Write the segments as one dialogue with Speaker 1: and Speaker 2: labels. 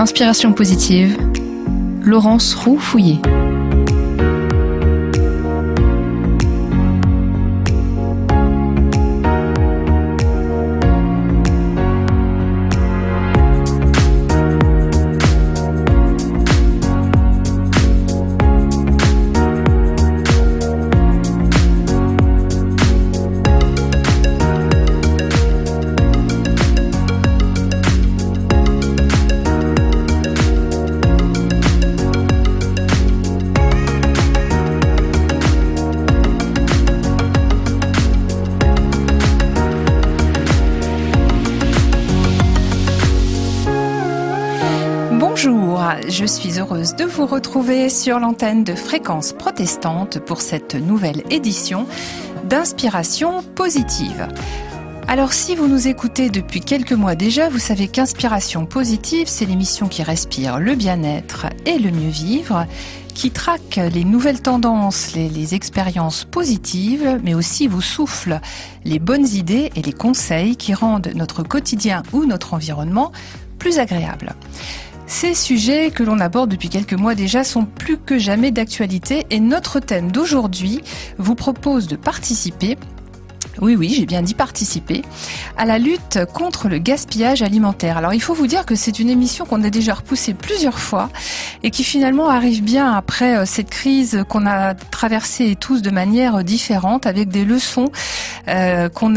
Speaker 1: Inspiration positive, Laurence Roux-Fouillé.
Speaker 2: Je suis heureuse de vous retrouver sur l'antenne de Fréquence Protestante pour cette nouvelle édition d'Inspiration positive. Alors si vous nous écoutez depuis quelques mois déjà, vous savez qu'Inspiration positive, c'est l'émission qui respire le bien-être et le mieux vivre, qui traque les nouvelles tendances, les expériences positives, mais aussi vous souffle les bonnes idées et les conseils qui rendent notre quotidien ou notre environnement plus agréable. Ces sujets que l'on aborde depuis quelques mois déjà sont plus que jamais d'actualité et notre thème d'aujourd'hui vous propose de participer, oui, j'ai bien dit participer, à la lutte contre le gaspillage alimentaire. Alors il faut vous dire que c'est une émission qu'on a déjà repoussée plusieurs fois et qui finalement arrive bien après cette crise qu'on a traversée tous de manière différente avec des leçons qu'on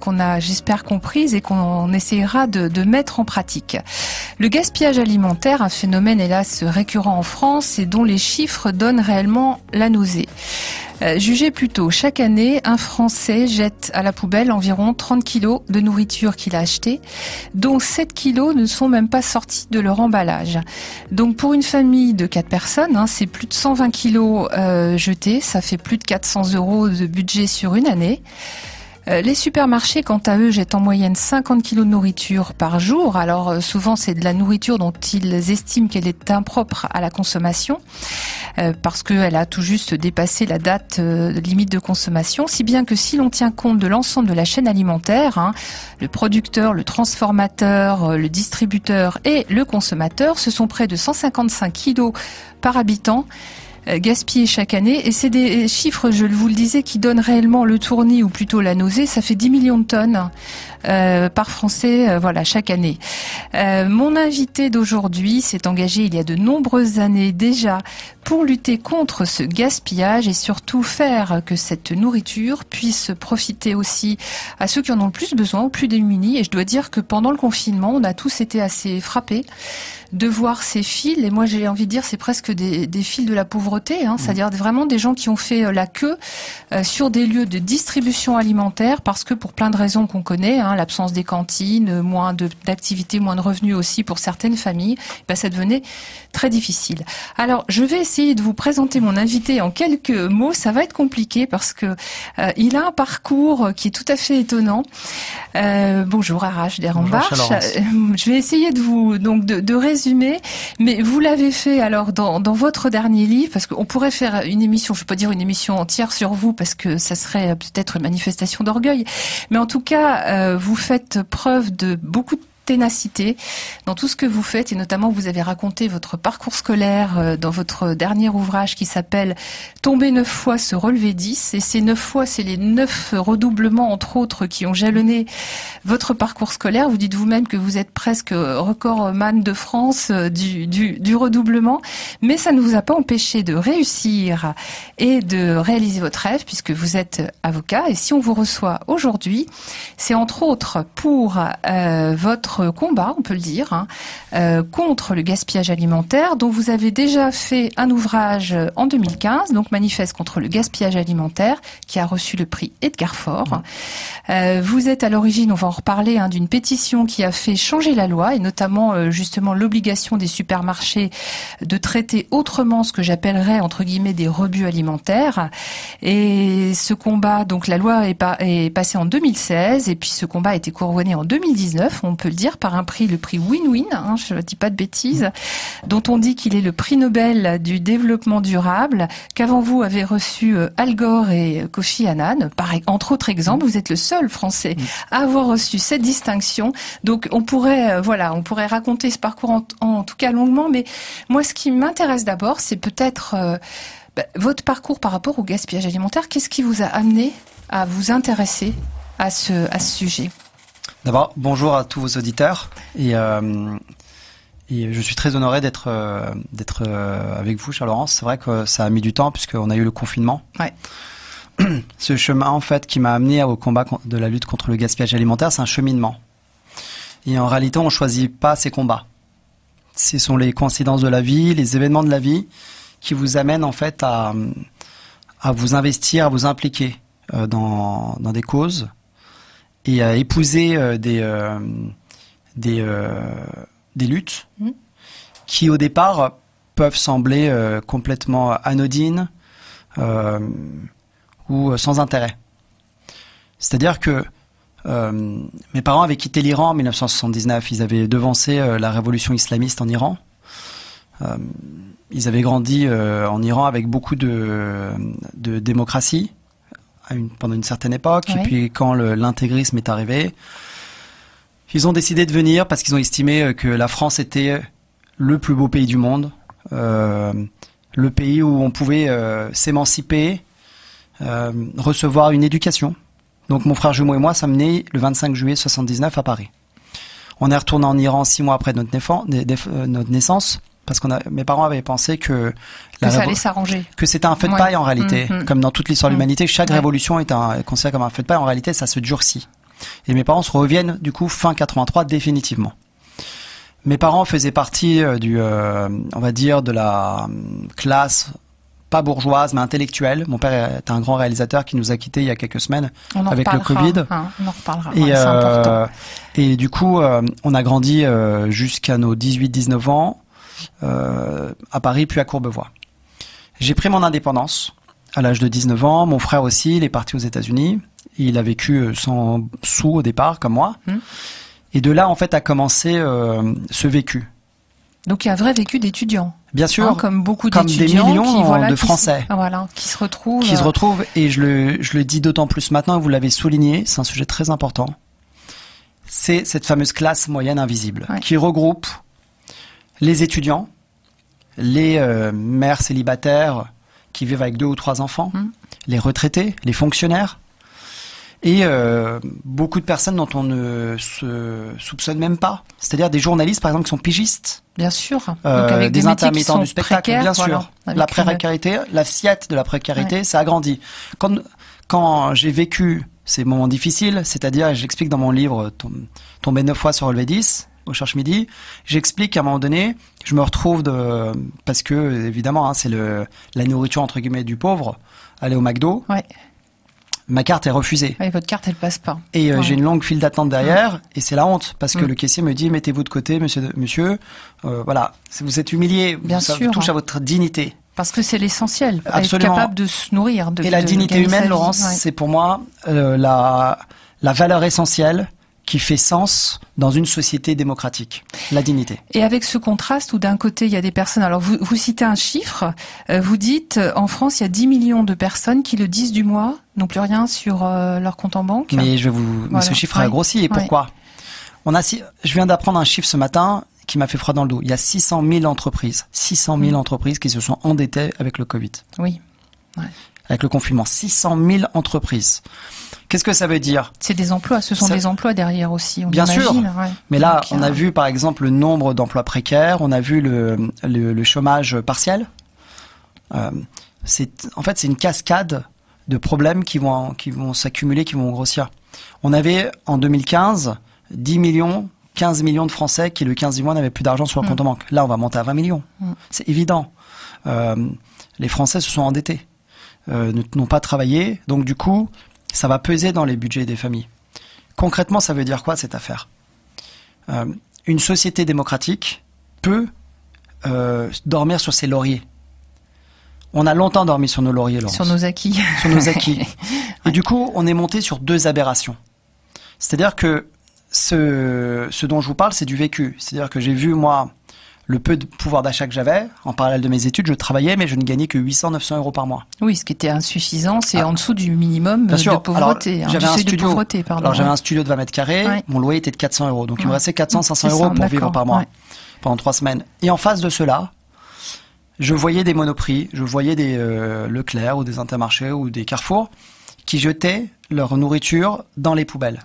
Speaker 2: a j'espère comprises et qu'on essaiera de mettre en pratique. Le gaspillage alimentaire, un phénomène hélas récurrent en France et dont les chiffres donnent réellement la nausée. Jugez plutôt, chaque année, un Français jette à la poubelle environ 30 kilos de nourriture qu'il a acheté, dont 7 kilos ne sont même pas sortis de leur emballage. Donc pour une famille de 4 personnes, c'est plus de 120 kilos jetés, ça fait plus de 400 € de budget sur une année. Les supermarchés, quant à eux, jettent en moyenne 50 kilos de nourriture par jour. Alors souvent, c'est de la nourriture dont ils estiment qu'elle est impropre à la consommation parce qu'elle a tout juste dépassé la date limite de consommation. Si bien que si l'on tient compte de l'ensemble de la chaîne alimentaire, le producteur, le transformateur, le distributeur et le consommateur, ce sont près de 155 kilos par habitant gaspillés chaque année, et c'est des chiffres, je vous le disais, qui donnent réellement le tournis ou plutôt la nausée. Ça fait 10 millions de tonnes par Français, chaque année. Mon invité d'aujourd'hui s'est engagé il y a de nombreuses années déjà pour lutter contre ce gaspillage et surtout faire que cette nourriture puisse profiter aussi à ceux qui en ont le plus besoin, aux plus démunis. Et je dois dire que pendant le confinement, on a tous été assez frappés de voir ces fils, et moi j'ai envie de dire c'est presque des fils de la pauvreté, c'est-à-dire vraiment des gens qui ont fait la queue sur des lieux de distribution alimentaire parce que pour plein de raisons qu'on connaît, l'absence des cantines, moins d'activités, moins de revenus aussi pour certaines familles, ça devenait très difficile. Alors je vais essayer de vous présenter mon invité en quelques mots, ça va être compliqué parce que il a un parcours qui est tout à fait étonnant. Bonjour Arash Derambach. Je vais essayer de vous de résumer, mais vous l'avez fait alors dans votre dernier livre, parce qu'on pourrait faire une émission, je ne vais pas dire une émission entière sur vous, parce que ça serait peut-être une manifestation d'orgueil, mais en tout cas, vous faites preuve de beaucoup de ténacité dans tout ce que vous faites, et notamment vous avez raconté votre parcours scolaire dans votre dernier ouvrage qui s'appelle « Tomber 9 fois, se relever 10 », et ces 9 fois, c'est les 9 redoublements entre autres qui ont jalonné votre parcours scolaire. Vous dites vous-même que vous êtes presque recordman de France du redoublement, mais ça ne vous a pas empêché de réussir et de réaliser votre rêve puisque vous êtes avocat, et si on vous reçoit aujourd'hui, c'est entre autres pour votre combat, on peut le dire, contre le gaspillage alimentaire, dont vous avez déjà fait un ouvrage en 2015, donc Manifeste contre le gaspillage alimentaire, qui a reçu le prix Edgar Faure. Vous êtes à l'origine, on va en reparler, d'une pétition qui a fait changer la loi, et notamment justement l'obligation des supermarchés de traiter autrement ce que j'appellerais entre guillemets des rebuts alimentaires. Et ce combat, donc la loi est passée en 2016, et puis ce combat a été couronné en 2019, on peut le dire, applaudir par un prix, le prix Win-Win, hein, je ne dis pas de bêtises, dont on dit qu'il est le prix Nobel du développement durable, qu'avant vous avez reçu Al Gore et Kofi Annan. Entre autres exemples, vous êtes le seul Français à avoir reçu cette distinction. Donc on pourrait raconter ce parcours en tout cas longuement, mais moi ce qui m'intéresse d'abord, c'est peut-être votre parcours par rapport au gaspillage alimentaire. Qu'est-ce qui vous a amené à vous intéresser à ce sujet?
Speaker 3: D'abord, bonjour à tous vos auditeurs et je suis très honoré d'être avec vous, chère Laurence. C'est vrai que ça a mis du temps puisqu'on a eu le confinement.
Speaker 2: Ouais.
Speaker 3: Ce chemin, en fait, qui m'a amené au combat de la lutte contre le gaspillage alimentaire, c'est un cheminement. Et en réalité, on ne choisit pas ces combats. Ce sont les coïncidences de la vie, les événements de la vie qui vous amènent en fait à vous investir, à vous impliquer dans des causes et à épouser des luttes qui au départ peuvent sembler complètement anodines ou sans intérêt. C'est-à-dire que mes parents avaient quitté l'Iran en 1979, ils avaient devancé la révolution islamiste en Iran. Ils avaient grandi en Iran avec beaucoup de démocratie pendant une certaine époque. Oui. Et puis quand l'intégrisme est arrivé, ils ont décidé de venir parce qu'ils ont estimé que la France était le plus beau pays du monde, le pays où on pouvait s'émanciper, recevoir une éducation. Donc mon frère jumeau et moi sommes nés le 25 juillet 79 à Paris. On est retourné en Iran 6 mois après notre naissance. Parce que mes parents avaient pensé que
Speaker 2: ça allait s'arranger.
Speaker 3: Que c'était un feu de paille en réalité. Comme dans toute l'histoire de l'humanité, chaque révolution est considérée comme un feu de paille. En réalité, ça se durcit. Et mes parents se reviennent du coup fin 83 définitivement. Mes parents faisaient partie on va dire, de la classe pas bourgeoise mais intellectuelle. Mon père est un grand réalisateur qui nous a quittés il y a quelques semaines avec le Covid.
Speaker 2: On en reparlera.
Speaker 3: Et,
Speaker 2: c'est important.
Speaker 3: Et du coup, on a grandi jusqu'à nos 18-19 ans. À Paris puis à Courbevoie. J'ai pris mon indépendance à l'âge de 19 ans. Mon frère aussi, il est parti aux États-Unis. Il a vécu sans sous au départ, comme moi. Et de là, en fait, a commencé ce vécu.
Speaker 2: Donc, il y a un vrai vécu d'étudiant.
Speaker 3: Bien sûr.
Speaker 2: Comme beaucoup d'étudiants.
Speaker 3: Comme des millions de Français.
Speaker 2: Qui se retrouvent.
Speaker 3: Qui se retrouvent. Et je le dis d'autant plus maintenant, vous l'avez souligné, c'est un sujet très important. C'est cette fameuse classe moyenne invisible qui regroupe les étudiants, les mères célibataires qui vivent avec 2 ou 3 enfants, les retraités, les fonctionnaires, et beaucoup de personnes dont on ne se soupçonne même pas. C'est-à-dire des journalistes, par exemple, qui sont pigistes.
Speaker 2: Bien sûr. Donc avec
Speaker 3: des intermittents du spectacle,
Speaker 2: précaires,
Speaker 3: bien sûr. La précarité, l'assiette de la précarité, ça agrandit. Quand j'ai vécu ces moments difficiles, c'est-à-dire, j'explique dans mon livre « Tomber 9 fois sur relever 10 », au Cherche-Midi, j'explique qu'à un moment donné, je me retrouve parce que, évidemment, c'est la nourriture, entre guillemets, du pauvre, aller au McDo. Ouais. Ma carte est refusée.
Speaker 2: Et votre carte, elle passe pas.
Speaker 3: Et j'ai une longue file d'attente derrière, et c'est la honte, parce que le caissier me dit, mettez-vous de côté, monsieur, voilà, vous êtes humilié, ça touche à votre dignité.
Speaker 2: Parce que c'est l'essentiel,
Speaker 3: être
Speaker 2: capable de se nourrir.
Speaker 3: Et la dignité humaine, Laurence, c'est pour moi la valeur essentielle qui fait sens dans une société démocratique, la dignité.
Speaker 2: Et avec ce contraste où d'un côté il y a des personnes, alors vous citez un chiffre, vous dites en France il y a 10 millions de personnes qui le 10 du mois n'ont plus rien sur leur compte en banque.
Speaker 3: Mais ce chiffre a grossi, et pourquoi ? Je viens d'apprendre un chiffre ce matin qui m'a fait froid dans le dos. Il y a 600 000 entreprises qui se sont endettées avec le Covid.
Speaker 2: Oui. Ouais.
Speaker 3: Avec le confinement, 600 000 entreprises. Qu'est-ce que ça veut dire ?
Speaker 2: C'est des emplois, ce sont des emplois derrière aussi.
Speaker 3: Bien sûr, mais là, on a vu par exemple le nombre d'emplois précaires, on a vu le chômage partiel. C'est une cascade de problèmes qui vont s'accumuler, qui vont grossir. On avait en 2015 10 millions, 15 millions de Français qui le 15 du mois n'avaient plus d'argent sur leur compte en banque. Là, on va monter à 20 millions. C'est évident. Les Français se sont endettés, n'ont pas travaillé, donc du coup, ça va peser dans les budgets des familles. Concrètement, ça veut dire quoi cette affaire ? Une société démocratique peut dormir sur ses lauriers. On a longtemps dormi sur nos lauriers, Laurence.
Speaker 2: Sur nos acquis.
Speaker 3: Sur nos acquis. Et du coup, on est monté sur 2 aberrations. C'est-à-dire que ce dont je vous parle, c'est du vécu. C'est-à-dire que j'ai vu, moi, le peu de pouvoir d'achat que j'avais. En parallèle de mes études, je travaillais, mais je ne gagnais que 800-900 euros par mois.
Speaker 2: Oui, ce qui était insuffisant, c'est en dessous du minimum de pauvreté.
Speaker 3: Alors, j'avais un studio de 20 mètres carrés, mon loyer était de 400 euros. Donc, il me restait 400-500 euros pour vivre par mois pendant 3 semaines. Et en face de cela, je voyais des Monoprix, je voyais des Leclerc ou des Intermarchés ou des Carrefour qui jetaient leur nourriture dans les poubelles.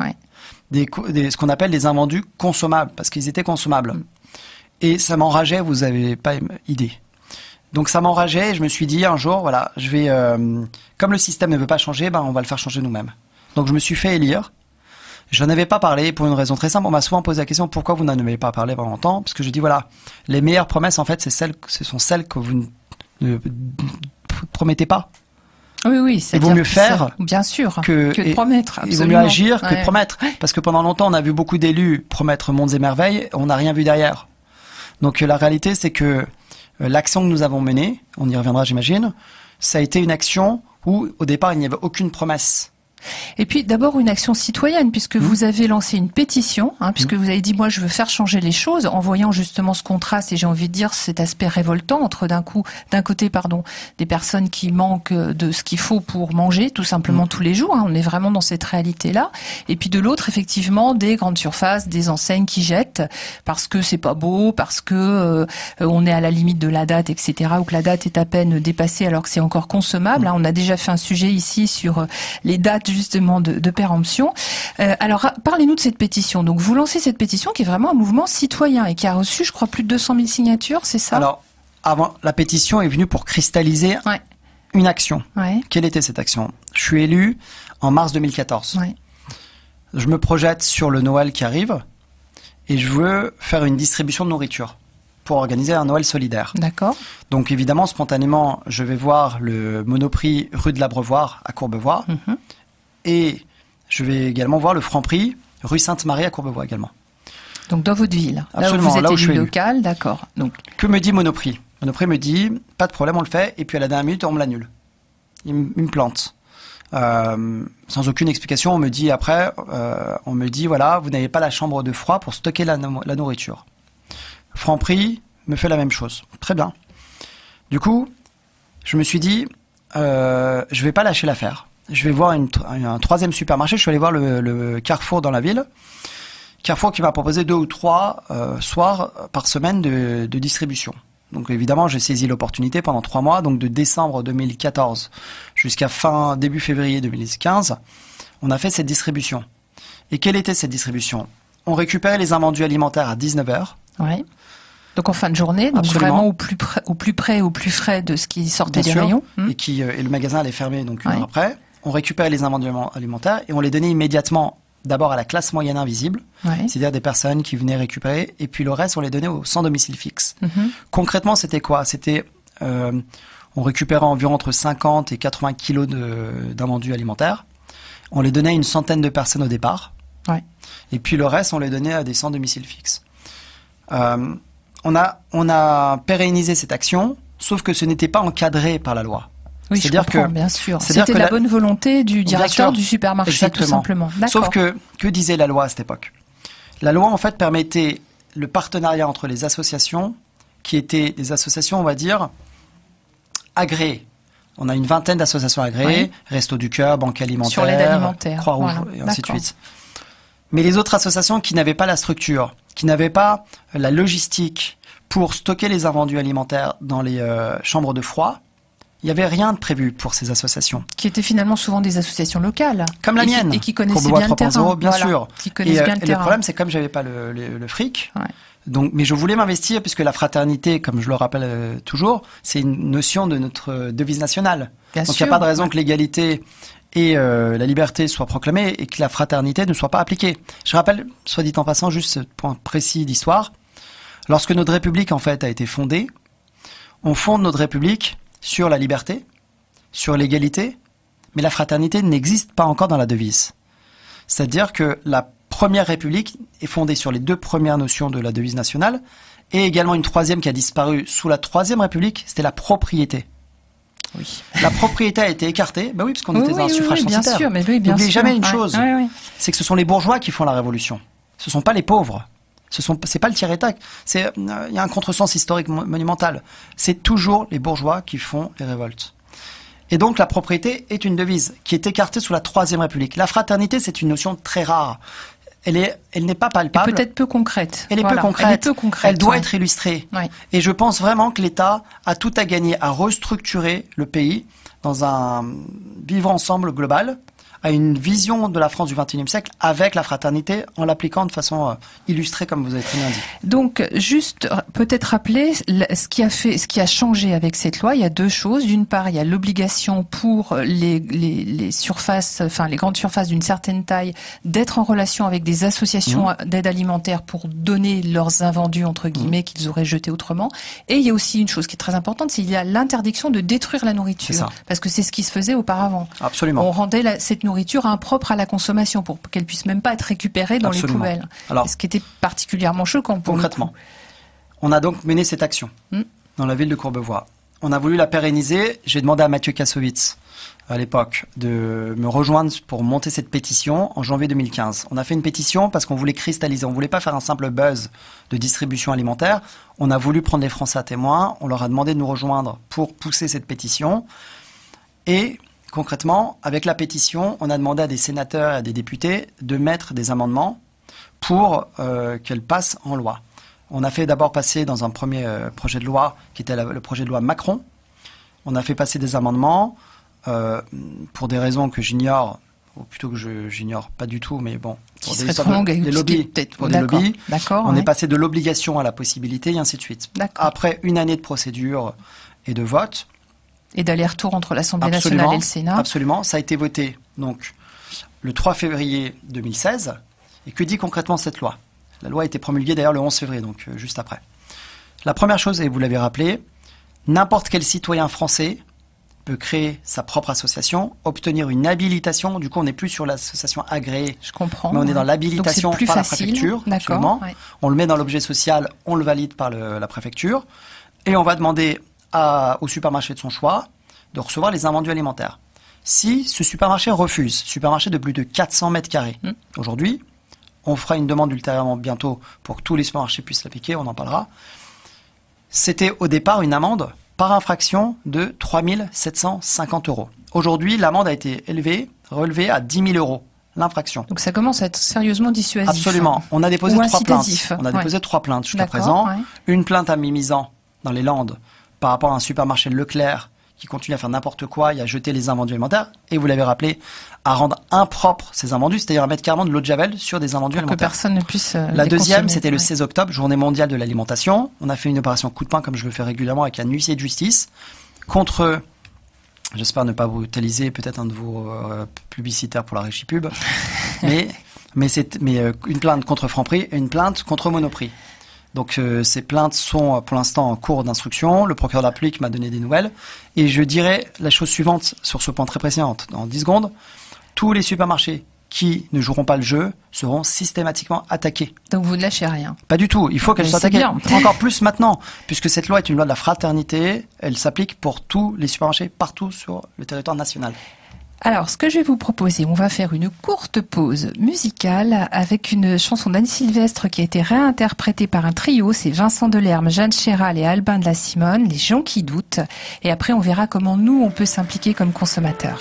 Speaker 3: Ce qu'on appelle des invendus consommables, parce qu'ils étaient consommables. Et ça m'enrageait, vous n'avez pas idée. Donc ça m'enrageait et je me suis dit un jour, voilà, je vais, comme le système ne veut pas changer, on va le faire changer nous-mêmes. Donc je me suis fait élire. Je n'en avais pas parlé pour une raison très simple. On m'a souvent posé la question, pourquoi vous n'en avez pas parlé pendant longtemps? Parce que je dis, voilà, les meilleures promesses, en fait, ce sont celles que vous ne promettez pas.
Speaker 2: Oui,
Speaker 3: il vaut mieux faire
Speaker 2: bien sûr, que de promettre. Absolument.
Speaker 3: Il vaut mieux agir que de promettre. Parce que pendant longtemps, on a vu beaucoup d'élus promettre mondes et merveilles, on n'a rien vu derrière. Donc la réalité, c'est que l'action que nous avons menée, on y reviendra j'imagine, ça a été une action où au départ il n'y avait aucune promesse.
Speaker 2: Et puis d'abord une action citoyenne, puisque vous avez lancé une pétition, puisque vous avez dit moi je veux faire changer les choses, en voyant justement ce contraste et j'ai envie de dire cet aspect révoltant entre d'un côté des personnes qui manquent de ce qu'il faut pour manger tout simplement tous les jours, on est vraiment dans cette réalité-là, et puis de l'autre effectivement des grandes surfaces, des enseignes qui jettent parce que c'est pas beau, parce que on est à la limite de la date, etc., ou que la date est à peine dépassée alors que c'est encore consommable. On a déjà fait un sujet ici sur les dates justement de péremption. Alors, parlez-nous de cette pétition. Donc, vous lancez cette pétition qui est vraiment un mouvement citoyen et qui a reçu, je crois, plus de 200 000 signatures, c'est ça?
Speaker 3: Alors, avant, la pétition est venue pour cristalliser une action. Quelle était cette action? Je suis élu en mars 2014. Je me projette sur le Noël qui arrive et je veux faire une distribution de nourriture pour organiser un Noël solidaire.
Speaker 2: D'accord.
Speaker 3: Donc, évidemment, spontanément, je vais voir le Monoprix rue de l'Abreuvoir à Courbevoie. Et je vais également voir le Franprix rue Sainte-Marie à Courbevoie également.
Speaker 2: Donc dans votre ville,
Speaker 3: absolument,
Speaker 2: là où vous êtes élu local, d'accord. Donc
Speaker 3: que me dit Monoprix? Monoprix me dit pas de problème, on le fait. Et puis à la dernière minute, on me l'annule. Il me plante. Sans aucune explication, on me dit après, voilà, vous n'avez pas la chambre de froid pour stocker la nourriture. Franprix me fait la même chose. Très bien. Du coup, je me suis dit, je vais pas lâcher l'affaire. Je vais voir un troisième supermarché. Je suis allé voir le Carrefour dans la ville. Carrefour qui m'a proposé 2 ou 3 soirs par semaine de distribution. Donc évidemment, j'ai saisi l'opportunité pendant 3 mois, donc de décembre 2014 jusqu'à début février 2015. On a fait cette distribution. Et quelle était cette distribution? On récupérait les invendus alimentaires à 19h.
Speaker 2: Oui. Donc en fin de journée, donc vraiment au plus près, au plus frais de ce qui sortait des rayons.
Speaker 3: Et le magasin allait fermer donc une heure après. On récupérait les invendus alimentaires et on les donnait immédiatement d'abord à la classe moyenne invisible, c'est-à-dire des personnes qui venaient récupérer, et puis le reste on les donnait au sans domicile fixe. Concrètement, c'était quoi? C'était on récupérait environ entre 50 et 80 kilos d'invendus alimentaires. On les donnait à une centaine de personnes au départ. Et puis le reste on les donnait à des sans domicile fixe. On a pérennisé cette action, sauf que ce n'était pas encadré par la loi.
Speaker 2: Oui, je comprends, bien sûr. C'était la bonne volonté du directeur du supermarché, exactement. Tout simplement.
Speaker 3: Sauf que disait la loi à cette époque? La loi, en fait, permettait le partenariat entre les associations, qui étaient des associations, on va dire, agréées. On a une vingtaine d'associations agréées, Restos du Cœur, Banque Alimentaire,
Speaker 2: sur l'aide alimentaire,
Speaker 3: Croix-Rouge, et ainsi de suite. Mais les autres associations qui n'avaient pas la structure, qui n'avaient pas la logistique pour stocker les invendus alimentaires dans les chambres de froid, il n'y avait rien de prévu pour ces associations.
Speaker 2: Qui étaient finalement souvent des associations locales.
Speaker 3: Comme la mienne.
Speaker 2: Et qui connaissaient bien le terrain.
Speaker 3: Bien sûr.
Speaker 2: Qui connaissent bien le terrain.
Speaker 3: Le problème, c'est comme j'avais pas le fric, mais je voulais m'investir puisque la fraternité, comme je le rappelle toujours, c'est une notion de notre devise nationale. Donc il n'y a pas de raison que l'égalité et la liberté soient proclamées et que la fraternité ne soit pas appliquée. Je rappelle, soit dit en passant, juste ce point précis d'histoire. Lorsque notre République, en fait, a été fondée, on fonde notre République sur la liberté, sur l'égalité, mais la fraternité n'existe pas encore dans la devise. C'est-à-dire que la première République est fondée sur les 2 premières notions de la devise nationale, et également une troisième qui a disparu sous la Troisième République, c'était la propriété. Oui. La propriété a été écartée, parce qu'on était dans un suffrage censitaire.
Speaker 2: Bien sûr, mais oui, bien sûr.
Speaker 3: N'oubliez jamais une chose, c'est que ce sont les bourgeois qui font la révolution. Ce Ce sont pas les pauvres. C'est pas le tiers-état. Il y a un contresens historique monumental. C'est toujours les bourgeois qui font les révoltes. Et donc la propriété est une devise qui est écartée sous la Troisième République. La fraternité, c'est une notion très rare. Elle n'est pas palpable.
Speaker 2: Peut-être peu concrète.
Speaker 3: Elle est peu concrète. Elle doit être illustrée.
Speaker 2: Ouais.
Speaker 3: Et je pense vraiment que l'État a tout à gagner à restructurer le pays dans un vivre ensemble global, à une vision de la France du XXIe siècle avec la fraternité en l'appliquant de façon illustrée comme vous avez très bien dit.
Speaker 2: Donc juste peut-être rappeler ce qui a changé avec cette loi. Il y a deux choses. D'une part, il y a l'obligation pour les surfaces, enfin les grandes surfaces d'une certaine taille, d'être en relation avec des associations d'aide alimentaire pour donner leurs invendus entre guillemets qu'ils auraient jetés autrement. Et il y a aussi une chose qui est très importante, c'est qu'il y a l'interdiction de détruire la nourriture, parce que c'est ce qui se faisait auparavant. Absolument. On rendait cette nourriture impropre à la consommation pour qu'elle puisse même pas être récupérée dans les poubelles. Alors, ce qui était particulièrement choquant pour
Speaker 3: concrètement. On a donc mené cette action dans la ville de Courbevoie. On a voulu la pérenniser. J'ai demandé à Mathieu Kassovitz à l'époque de me rejoindre pour monter cette pétition en janvier 2015. On a fait une pétition parce qu'on voulait cristalliser. On voulait pas faire un simple buzz de distribution alimentaire. On a voulu prendre les Français à témoin. On leur a demandé de nous rejoindre pour pousser cette pétition. Et concrètement, avec la pétition, on a demandé à des sénateurs et à des députés de mettre des amendements pour qu'elle passe en loi. On a fait d'abord passer dans un premier projet de loi, qui était le projet de loi Macron. On a fait passer des amendements pour des raisons que j'ignore, ou plutôt que j'ignore pas du tout, mais bon, pour des lobbies. On est passé de l'obligation à la possibilité, et ainsi de suite. Après une année de procédure et de vote,
Speaker 2: et d'aller-retour entre l'Assemblée nationale et le Sénat.
Speaker 3: Absolument, ça a été voté donc le 3 février 2016. Et que dit concrètement cette loi? La loi a été promulguée d'ailleurs le 11 février, donc juste après. La première chose, et vous l'avez rappelé, n'importe quel citoyen français peut créer sa propre association, obtenir une habilitation. Du coup, on n'est plus sur l'association agréée.
Speaker 2: Je comprends.
Speaker 3: Mais on est dans l'habilitation par la préfecture.
Speaker 2: D'accord.
Speaker 3: On le met dans l'objet social, on le valide par la préfecture. Et on va demander au supermarché de son choix de recevoir les invendus alimentaires. Si ce supermarché refuse, supermarché de plus de 400 mètres carrés, aujourd'hui, on fera une demande ultérieurement bientôt pour que tous les supermarchés puissent l'appliquer, on en parlera. C'était au départ une amende par infraction de 3 750 €. Aujourd'hui, l'amende a été relevée à 10 000 €, l'infraction.
Speaker 2: Donc ça commence à être sérieusement dissuasif.
Speaker 3: Absolument. On a déposé 3 plaintes. On a déposé 3 plaintes jusqu'à présent. Une plainte à Mimizan, dans les Landes, par rapport à un supermarché Leclerc qui continue à faire n'importe quoi et à jeter les invendus alimentaires, et vous l'avez rappelé, à rendre impropres ces invendus, c'est-à-dire à mettre carrément de l'eau de javel sur des invendus alimentaires.
Speaker 2: Que personne ne puisse
Speaker 3: La deuxième, c'était le 16 octobre, journée mondiale de l'alimentation. On a fait une opération coup de poing, comme je le fais régulièrement, avec un huissier de justice, contre, j'espère ne pas brutaliser peut-être un de vos publicitaires pour la Régie Pub, mais une plainte contre Franprix et une plainte contre Monoprix. Donc ces plaintes sont pour l'instant en cours d'instruction. Le procureur de la République m'a donné des nouvelles. Et je dirais la chose suivante sur ce point très précis en 10 secondes. Tous les supermarchés qui ne joueront pas le jeu seront systématiquement attaqués.
Speaker 2: Donc vous ne lâchez rien?
Speaker 3: Pas du tout. Il faut qu'elles soient attaquées. Encore plus maintenant, puisque cette loi est une loi de la fraternité. Elle s'applique pour tous les supermarchés partout sur le territoire national.
Speaker 2: Alors, ce que je vais vous proposer, on va faire une courte pause musicale avec une chanson d'Anne Sylvestre qui a été réinterprétée par un trio. C'est Vincent Delerme, Jeanne Chéral et Albin de la Simone, Les gens qui doutent. Et après, on verra comment nous, on peut s'impliquer comme consommateurs.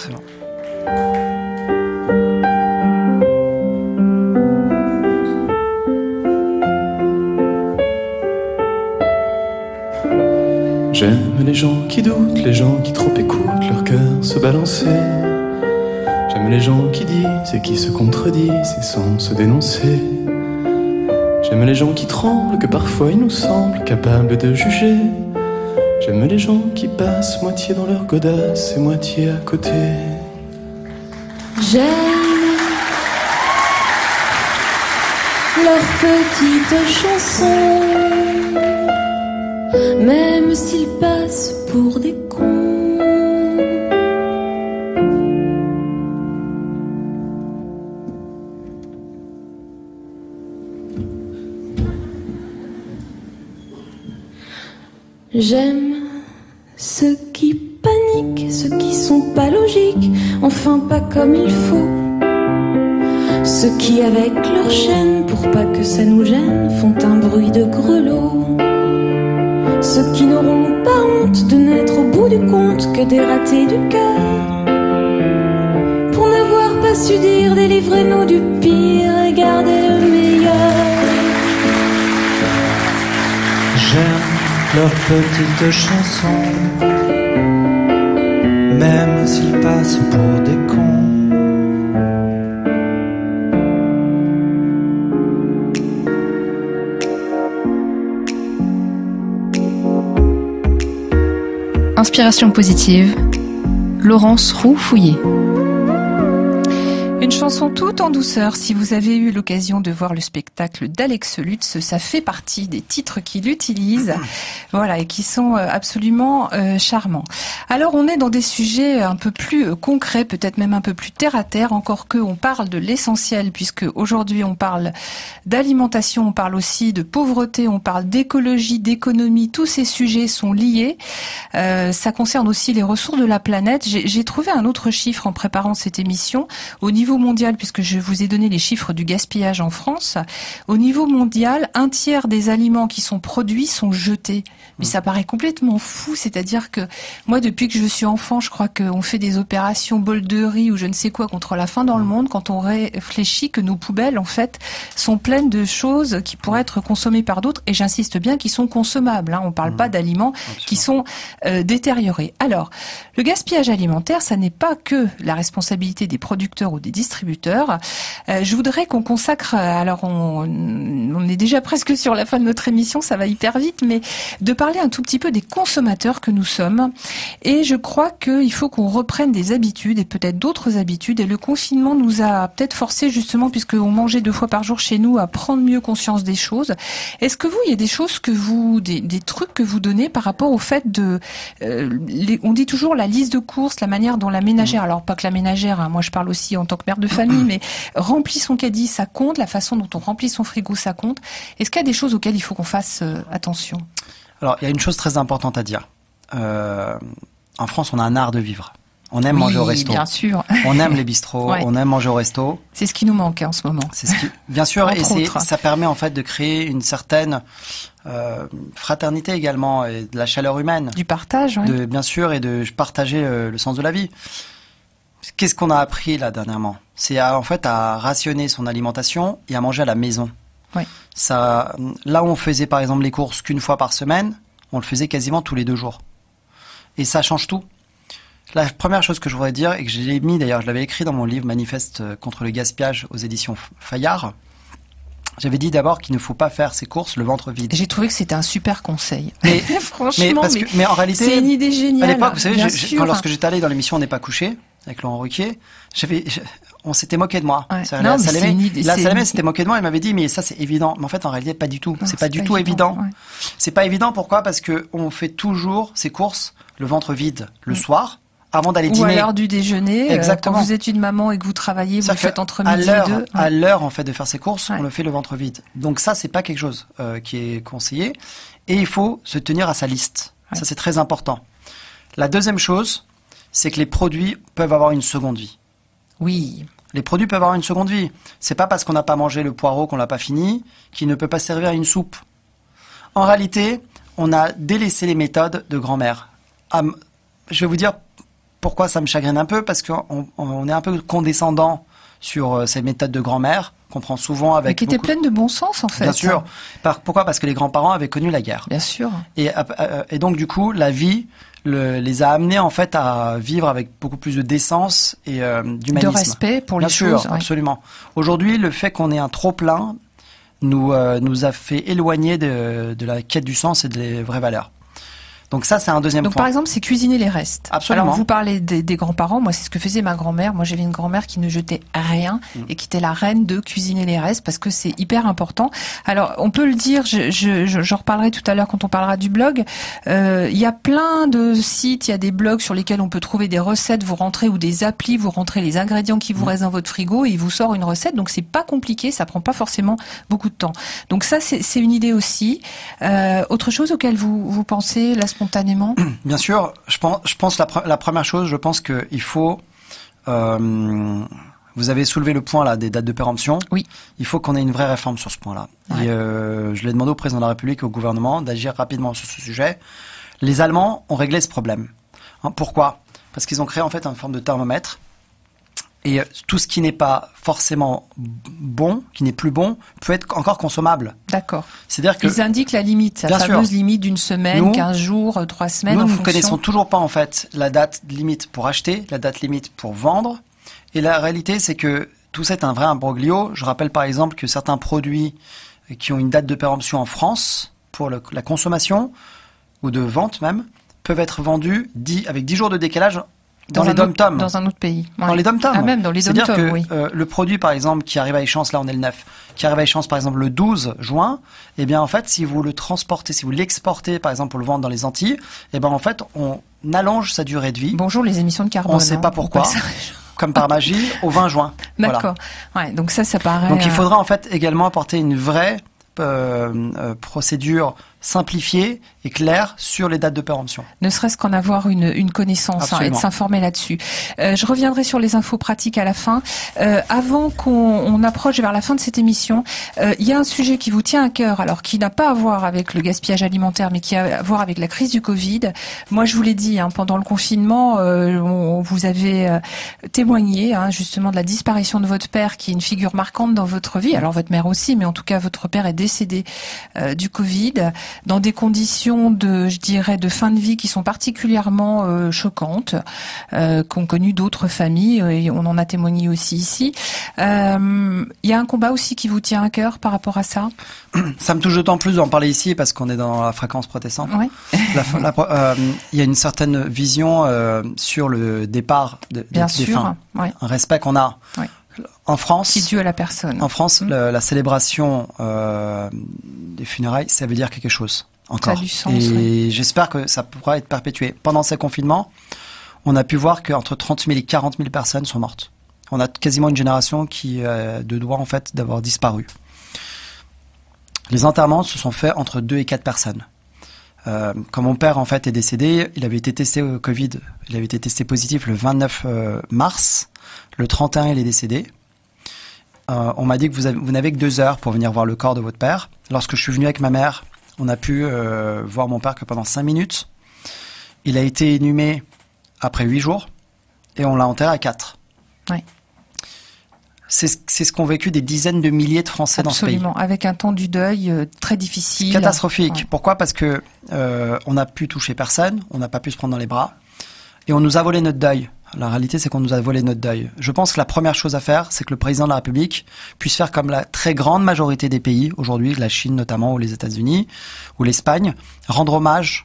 Speaker 4: J'aime les gens qui doutent, les gens qui trop écoutent leur cœur se balancer. J'aime les gens qui disent et qui se contredisent et sans se dénoncer. J'aime les gens qui tremblent, que parfois ils nous semblent capables de juger. J'aime les gens qui passent moitié dans leur godasse et moitié à côté.
Speaker 5: J'aime leurs petites chansons, même s'ils passent pour des cons. J'aime ceux qui paniquent, ceux qui sont pas logiques, enfin pas comme il faut. Ceux qui avec leur chaîne, pour pas que ça nous gêne, font un bruit de grelot. Ceux qui n'auront pas honte de n'être au bout du compte que des ratés du cœur. Pour n'avoir pas su dire, délivrez-nous du pire et gardez le meilleur.
Speaker 6: J'aime leurs petites chansons, même s'ils passent pour des cons.
Speaker 1: Inspiration positive, Laurence Roux-Fouillé.
Speaker 2: Une chanson toute en douceur. Si vous avez eu l'occasion de voir le spectacle d'Alex Lutz, ça fait partie des titres qu'il utilise, voilà, et qui sont absolument charmants. Alors, on est dans des sujets un peu plus concrets, peut-être même un peu plus terre à terre, encore que on parle de l'essentiel, puisque aujourd'hui on parle d'alimentation, on parle aussi de pauvreté, on parle d'écologie, d'économie. Tous ces sujets sont liés. Ça concerne aussi les ressources de la planète. J'ai trouvé un autre chiffre en préparant cette émission au niveau mondial, puisque je vous ai donné les chiffres du gaspillage en France. Au niveau mondial, 1/3 des aliments qui sont produits sont jetés. Mais ça paraît complètement fou, c'est-à-dire que moi, depuis que je suis enfant, je crois qu'on fait des opérations bol de riz ou je ne sais quoi contre la faim dans le monde quand on réfléchit que nos poubelles, en fait, sont pleines de choses qui pourraient être consommées par d'autres, et j'insiste bien, qui sont consommables. Hein. On ne parle pas d'aliments qui sont détériorés. Alors, le gaspillage alimentaire, ça n'est pas que la responsabilité des producteurs ou des distributeurs. Je voudrais qu'on consacre, alors on est déjà presque sur la fin de notre émission, ça va hyper vite, mais de parler un tout petit peu des consommateurs que nous sommes. Et je crois qu'il faut qu'on reprenne des habitudes et peut-être d'autres habitudes. Et le confinement nous a peut-être forcé justement, puisqu'on mangeait 2 fois par jour chez nous, à prendre mieux conscience des choses. Est-ce que vous, il y a des choses que vous, des trucs que vous donnez par rapport au fait de, on dit toujours la liste de courses, la manière dont la ménagère, alors pas que la ménagère, hein, moi je parle aussi en tant que mère de famille, mais remplit son caddie, ça compte, la façon dont on remplit son frigo, ça compte. Est-ce qu'il y a des choses auxquelles il faut qu'on fasse attention ?
Speaker 3: Alors, il y a une chose très importante à dire. En France, on a un art de vivre. On aime manger au resto.
Speaker 2: Bien sûr.
Speaker 3: On aime les bistrots,
Speaker 2: Ouais.
Speaker 3: On aime manger au resto.
Speaker 2: C'est ce qui nous manque en ce moment.
Speaker 3: C'est ce qui, bien sûr, et
Speaker 2: Entre autres.
Speaker 3: ça permet en fait de créer une certaine fraternité également et de la chaleur humaine.
Speaker 2: Du partage, ouais.
Speaker 3: Bien sûr, et de partager le sens de la vie. Qu'est-ce qu'on a appris là dernièrement ? C'est en fait à rationner son alimentation et à manger à la maison.
Speaker 2: Oui.
Speaker 3: Ça, là où on faisait par exemple les courses qu'une fois par semaine, on le faisait quasiment tous les 2 jours. Et ça change tout. La première chose que je voudrais dire, et que j'ai mis d'ailleurs, je l'avais écrit dans mon livre Manifeste contre le gaspillage aux éditions Fayard, j'avais dit d'abord qu'il ne faut pas faire ses courses le ventre vide.
Speaker 2: J'ai trouvé que c'était un super conseil.
Speaker 3: Mais,
Speaker 2: franchement,
Speaker 3: mais en réalité,
Speaker 2: c'est une idée géniale.
Speaker 3: à l'époque, vous savez,
Speaker 2: bien sûr.
Speaker 3: lorsque j'étais allé dans l'émission On n'est pas couché, avec Laurent Ruquier, on s'était moqué de moi.
Speaker 2: Ouais.
Speaker 3: La
Speaker 2: Non, mais
Speaker 3: Salamé,
Speaker 2: c'est une idée,
Speaker 3: la
Speaker 2: c'est
Speaker 3: Salamé
Speaker 2: une-
Speaker 3: s'était moqué de moi et m'avait dit mais ça c'est évident. Mais en fait en réalité pas du tout.
Speaker 2: Non,
Speaker 3: C'est pas du tout évident.
Speaker 2: ouais.
Speaker 3: C'est pas évident pourquoi ? Parce que on fait toujours ses courses le ventre vide le soir avant d'aller
Speaker 2: Ou
Speaker 3: dîner.
Speaker 2: à l'heure du déjeuner,
Speaker 3: Exactement.
Speaker 2: quand vous êtes une maman et que vous travaillez, vous
Speaker 3: Ça
Speaker 2: le faites
Speaker 3: fait
Speaker 2: entre
Speaker 3: à
Speaker 2: midi et
Speaker 3: l'heure,
Speaker 2: 2.
Speaker 3: à l'heure en fait de faire ses courses,
Speaker 2: Ouais.
Speaker 3: on le fait le ventre vide. Donc ça c'est pas quelque chose qui est conseillé et il faut se tenir à sa liste.
Speaker 2: Ouais.
Speaker 3: Ça c'est très important. La deuxième chose, c'est que les produits peuvent avoir une seconde vie.
Speaker 2: Oui.
Speaker 3: Les produits peuvent avoir une seconde vie. C'est pas parce qu'on n'a pas mangé le poireau qu'on l'a pas fini qu'il ne peut pas servir à une soupe. En réalité, on a délaissé les méthodes de grand-mère. Je vais vous dire pourquoi ça me chagrine un peu, parce qu'on est un peu condescendant sur ces méthodes de grand-mère qu'on prend souvent
Speaker 2: Mais
Speaker 3: avec
Speaker 2: qui était
Speaker 3: beaucoup...
Speaker 2: pleine de bon sens, en fait.
Speaker 3: Bien sûr. Pourquoi ? Parce que les grands-parents avaient connu la guerre.
Speaker 2: Bien sûr.
Speaker 3: Et donc du coup, la vie les a amenés en fait à vivre avec beaucoup plus de décence et d'humanisme.
Speaker 2: De respect pour les
Speaker 3: Bien sûr,
Speaker 2: choses. Ouais.
Speaker 3: absolument. Aujourd'hui, le fait qu'on ait un trop-plein nous a fait éloigner de la quête du sens et des vraies valeurs. Donc ça, c'est un deuxième
Speaker 2: Donc
Speaker 3: point.
Speaker 2: par exemple, c'est cuisiner les restes.
Speaker 3: Absolument.
Speaker 2: Alors vous parlez des grands-parents, moi c'est ce que faisait ma grand-mère. Moi j'avais une grand-mère qui ne jetait rien et qui était la reine de cuisiner les restes parce que c'est hyper important. Alors on peut le dire, j'en reparlerai tout à l'heure quand on parlera du blog. Il y a plein de sites, il y a des blogs sur lesquels on peut trouver des recettes, vous rentrez ou des applis, vous rentrez les ingrédients qui vous restent dans votre frigo et il vous sort une recette. Donc c'est pas compliqué, ça prend pas forcément beaucoup de temps. Donc ça c'est une idée aussi. Autre chose auquel vous pensez là spontanément?
Speaker 3: Bien sûr, je pense la première chose, je pense qu'il faut Vous avez soulevé le point là des dates de péremption.
Speaker 2: Oui.
Speaker 3: Il faut qu'on ait une vraie réforme sur ce point-là.
Speaker 2: Ouais.
Speaker 3: Et je l'ai demandé au président de la République et au gouvernement d'agir rapidement sur ce sujet. Les Allemands ont réglé ce problème. Pourquoi ? Parce qu'ils ont créé en fait une forme de thermomètre. Et tout ce qui n'est pas forcément bon, qui n'est plus bon, peut être encore consommable.
Speaker 2: D'accord.
Speaker 3: C'est-à-dire que
Speaker 2: ils indiquent la limite, la fameuse limite d'une semaine, 15 jours, 3 semaines.
Speaker 3: Nous ne connaissons toujours pas en fait la date limite pour acheter, la date limite pour vendre. Et la réalité, c'est que tout ça est un vrai imbroglio. Je rappelle par exemple que certains produits qui ont une date de péremption en France pour la consommation ou de vente même peuvent être vendus avec 10 jours de décalage dans les dom-toms.
Speaker 2: Dans un autre pays. Ouais.
Speaker 3: Dans les dom-toms.
Speaker 2: Ah, même dans les dom-toms,
Speaker 3: c'est-à-dire que
Speaker 2: oui.
Speaker 3: Le produit, par exemple, qui arrive à échéance, là on est le 9, qui arrive à échéance, par exemple, le 12 juin, eh bien, en fait, si vous le transportez, si vous l'exportez, par exemple, pour le vendre dans les Antilles, eh bien, en fait, on allonge sa durée de vie.
Speaker 2: Bonjour les émissions de carbone.
Speaker 3: On ne sait pas pourquoi. Comme par magie, au 20 juin.
Speaker 2: D'accord. Voilà. Ouais, donc ça paraît...
Speaker 3: Donc il faudra, en fait, également apporter une vraie procédure simplifiée et claire sur les dates de péremption.
Speaker 2: Ne serait-ce qu'en avoir une connaissance et de s'informer là-dessus. Je reviendrai sur les infos pratiques à la fin. Avant qu'on approche vers la fin de cette émission, il y a un sujet qui vous tient à cœur, alors qui n'a pas à voir avec le gaspillage alimentaire, mais qui a à voir avec la crise du Covid. Moi, je vous l'ai dit, pendant le confinement, vous avez témoigné justement de la disparition de votre père, qui est une figure marquante dans votre vie. Alors votre mère aussi, mais en tout cas, votre père est décédé du Covid, dans des conditions de fin de vie qui sont particulièrement choquantes, qu'ont connu d'autres familles, et on en a témoigné aussi ici. Il y a un combat aussi qui vous tient à cœur par rapport à ça?
Speaker 3: Ça me touche d'autant plus d'en parler ici parce qu'on est dans la fréquence protestante.
Speaker 2: Ouais.
Speaker 3: Il y a une certaine vision sur le départ des défunts.
Speaker 2: Ouais.
Speaker 3: Un respect qu'on a.
Speaker 2: Ouais.
Speaker 3: En France,
Speaker 2: qui est dû à la personne.
Speaker 3: En France, la célébration des funérailles, ça veut dire quelque chose encore.
Speaker 2: Ça a du sens,
Speaker 3: et j'espère que ça pourra être perpétué. Pendant ces confinements, on a pu voir qu'entre 30 000 et 40 000 personnes sont mortes. On a quasiment une génération qui de droit en fait d'avoir disparu. Les enterrements se sont faits entre 2 et 4 personnes. Quand mon père en fait est décédé, il avait été testé au Covid, il avait été testé positif le 29 mars. Le 31, il est décédé. On m'a dit que vous n'avez que 2 heures pour venir voir le corps de votre père. Lorsque je suis venu avec ma mère, on a pu voir mon père que pendant 5 minutes. Il a été inhumé après 8 jours et on l'a enterré à 4.
Speaker 2: Oui.
Speaker 3: C'est ce qu'ont vécu des dizaines de milliers de Français dans ce pays.
Speaker 2: Absolument, avec un temps du deuil très difficile.
Speaker 3: Catastrophique.
Speaker 2: Ouais.
Speaker 3: Pourquoi ? Parce que on n'a pu toucher personne, on n'a pas pu se prendre dans les bras et on nous a volé notre deuil. La réalité, c'est qu'on nous a volé notre deuil. Je pense que la première chose à faire, c'est que le président de la République puisse faire comme la très grande majorité des pays, aujourd'hui, la Chine notamment, ou les États-Unis, ou l'Espagne, rendre hommage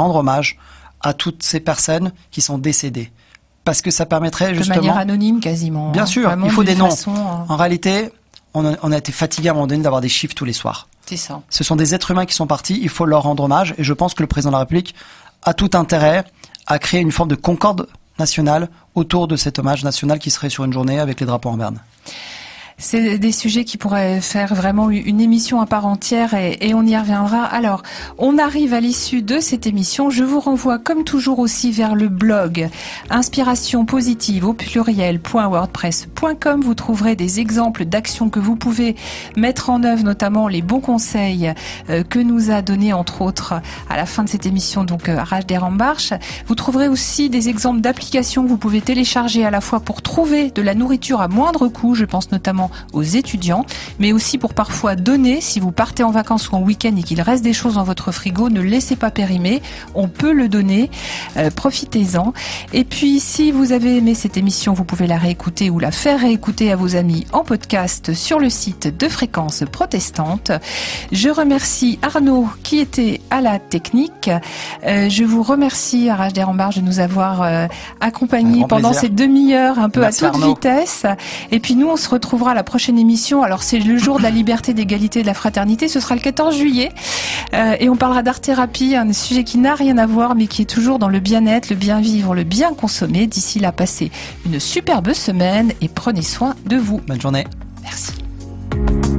Speaker 3: à toutes ces personnes qui sont décédées. Parce que ça permettrait justement...
Speaker 2: De manière anonyme, quasiment.
Speaker 3: Bien sûr,
Speaker 2: vraiment,
Speaker 3: il faut des noms.
Speaker 2: Façon,
Speaker 3: En réalité, on a été fatigué à un moment donné d'avoir des chiffres tous les soirs.
Speaker 2: C'est ça.
Speaker 3: Ce sont des êtres humains qui sont partis, il faut leur rendre hommage, et je pense que le président de la République a tout intérêt à créer une forme de concorde nationale autour de cet hommage national qui serait sur une journée avec les drapeaux en berne.
Speaker 2: C'est des sujets qui pourraient faire vraiment une émission à part entière et on y reviendra. Alors, on arrive à l'issue de cette émission. Je vous renvoie comme toujours aussi vers le blog Inspiration Positive au pluriel.wordpress.com. Vous trouverez des exemples d'actions que vous pouvez mettre en œuvre, notamment les bons conseils que nous a donné entre autres à la fin de cette émission, donc Raj Derambarch. Vous trouverez aussi des exemples d'applications que vous pouvez télécharger à la fois pour trouver de la nourriture à moindre coût, je pense notamment aux étudiants, mais aussi pour parfois donner. Si vous partez en vacances ou en week-end et qu'il reste des choses dans votre frigo, ne laissez pas périmer, on peut le donner, profitez-en. Et puis si vous avez aimé cette émission, vous pouvez la réécouter ou la faire réécouter à vos amis en podcast sur le site de Fréquence Protestante. Je remercie Arnaud qui était à la technique. Je vous remercie, Raj Derambarch, de nous avoir accompagnés pendant
Speaker 3: plaisir.
Speaker 2: Cette demi-heure un peu
Speaker 3: Merci
Speaker 2: à toute
Speaker 3: Arnaud.
Speaker 2: vitesse. Et puis nous, on se retrouvera à la prochaine émission. Alors c'est le jour de la liberté, d'égalité, de la fraternité. Ce sera le 14 juillet. Et on parlera d'art-thérapie, un sujet qui n'a rien à voir, mais qui est toujours dans le bien-être, le bien vivre, le bien consommer. D'ici là, passez une superbe semaine et prenez soin de vous.
Speaker 3: Bonne journée.
Speaker 2: Merci.